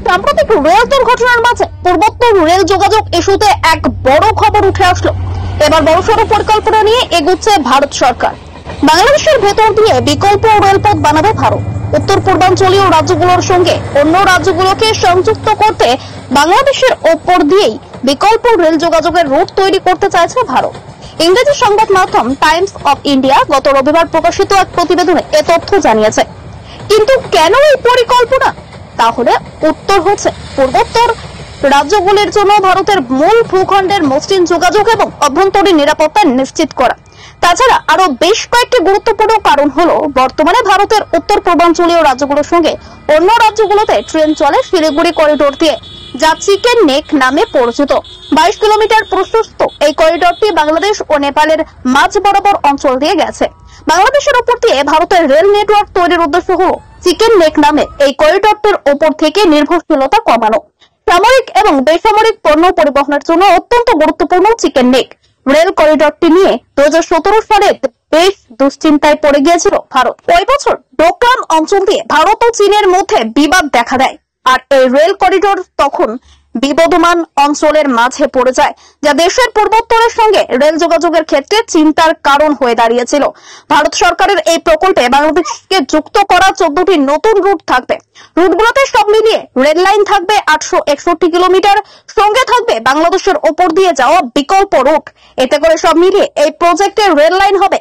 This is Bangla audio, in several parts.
সাম্প্রতিক রেল দুর্ঘটনার মাঝে পূর্বোত্তর রেল যোগাযোগ ইস্যুতে এক বড় খবর উঠে আসলো। এবার বড়সড় পরিকল্পনা নিয়ে এগোচ্ছে ভারত সরকার। বাংলাদেশের ভেতর দিয়ে বিকল্প রেলপথ বানাবে ভারত। উত্তর পূর্বাঞ্চলীয় রাজ্যগুলোর সঙ্গে অন্য রাজ্যগুলোকে সংযুক্ত করতে বাংলাদেশের ওপর দিয়েই বিকল্প রেল যোগাযোগের রুট তৈরি করতে চাইছে ভারত। ইংরেজি সংবাদ মাধ্যম টাইমস অফ ইন্ডিয়া গত রবিবার প্রকাশিত এক প্রতিবেদনে এ তথ্য জানিয়েছে। কিন্তু কেন এই পরিকল্পনা? তাহলে উত্তর হচ্ছে পূর্বোত্তর রাজ্যগুলির জন্য ভারতের মূল ভূখণ্ডের মসৃণ যোগাযোগ এবং অভ্যন্তরীণ নিরাপত্তা নিশ্চিত করা। তাছাড়া আরো বেশ কয়েকটি গুরুত্বপূর্ণ কারণ হলো, বর্তমানে ভারতের উত্তর পূর্বাঞ্চলীয় রাজ্যগুলোর সঙ্গে অন্য রাজ্যগুলোতে ট্রেন চলে শিলিগুড়ি করিডোর দিয়ে, যা চিকেন নেক নামে পরিচিত। 22 কিলোমিটার প্রশস্ত এই করিডোরটি বাংলাদেশ ও নেপালের মাঝ বরাবর অঞ্চল দিয়ে গেছে। বাংলাদেশের উপর দিয়ে ভারতের রেল নেটওয়ার্ক তৈরির উদ্দেশ্য হলো চিকেন নেক নামে এই করিডোরটির উপর থেকে নির্ভরশীলতা কমানো। সামরিক এবং বেসামরিক পণ্য পরিবহনের জন্য অত্যন্ত গুরুত্বপূর্ণ চিকেন নেক রেল করিডোরটি নিয়ে 2017 সালে বেশ দুশ্চিন্তায় পড়ে গিয়েছিল ভারত। ওই বছর ডোকলাম অঞ্চল দিয়ে ভারত ও চীনের মধ্যে বিবাদ দেখা দেয়, আর এই রেল করিডোর তখন বিবদমান অঞ্চলের মাঝে পড়ে যায়, যা দেশের পূর্বোত্তরের সঙ্গে রেল যোগাযোগের ক্ষেত্রে চিন্তার কারণ হয়ে দাঁড়িয়েছিল। ভারত সরকারের এই প্রকল্পে বাংলাদেশকে যুক্ত করা 14টি নতুন রুট থাকবে। রুটগুলোতে সব মিলিয়ে রেল লাইন থাকবে 861 কিলোমিটার, সঙ্গে থাকবে বাংলাদেশের ওপর দিয়ে যাওয়া বিকল্প রুট। এতে করে সব মিলিয়ে এই প্রজেক্টের রেল লাইন হবে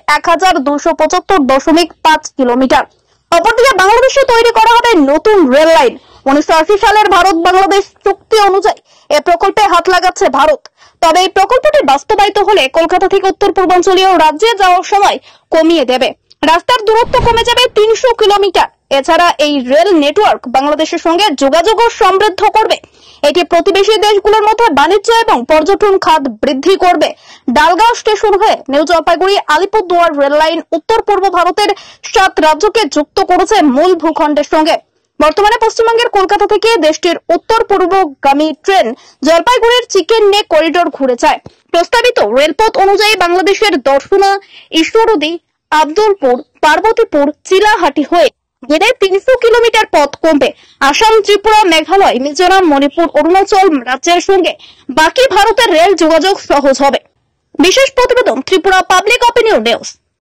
1275.5 কিলোমিটার। অপরদিকে বাংলাদেশে তৈরি করা হবে নতুন রেল লাইন। 1980 সালের ভারত বাংলাদেশ চুক্তি অনুযায়ী এ প্রকল্পে হাত লাগাচ্ছে ভারত। তবে এই প্রকল্পটি বাস্তবায়িত হলে কলকাতা থেকে উত্তর পূর্বাঞ্চলীয় রাজ্যে যাওয়ার সময় কমিয়ে দেবে। রাস্তার দূরত্ব কমে যাবে 300 কিলোমিটার। এছাড়া এই রেল নেটওয়ার্ক বাংলাদেশের সঙ্গে যোগাযোগও সমৃদ্ধ করবে। এটি প্রতিবেশী দেশগুলোর মধ্যে বাণিজ্য এবং পর্যটন খাত বৃদ্ধি করবে। ডালগাঁও স্টেশন হয়ে new Jalpaiguri Alipurduar rail line উত্তর পূর্ব ভারতের 7 রাজ্যকে যুক্ত করেছে মূল ভূখণ্ডের সঙ্গে। বর্তমানে পশ্চিমবঙ্গের কলকাতা থেকে দেশটির উত্তর পূর্বগামী ট্রেন জলপাইগুড়ির চিকেন নেক করিডোর ঘুরে যায়। প্রস্তাবিত রেলপথ অনুযায়ী বাংলাদেশের দর্শনা, ঈশ্বরদী, আব্দুলপুর, পার্বতীপুর, চিলাহাটি হয়ে গেলে 300 কিলোমিটার পথ কমবে। আসাম, ত্রিপুরা, মেঘালয়, মিজোরাম, মণিপুর, অরুণাচল রাজ্যের সঙ্গে বাকি ভারতের রেল যোগাযোগ সহজ হবে। বিশেষ প্রতিবেদন ত্রিপুরা পাবলিক অপিনিয়ন নিউজ।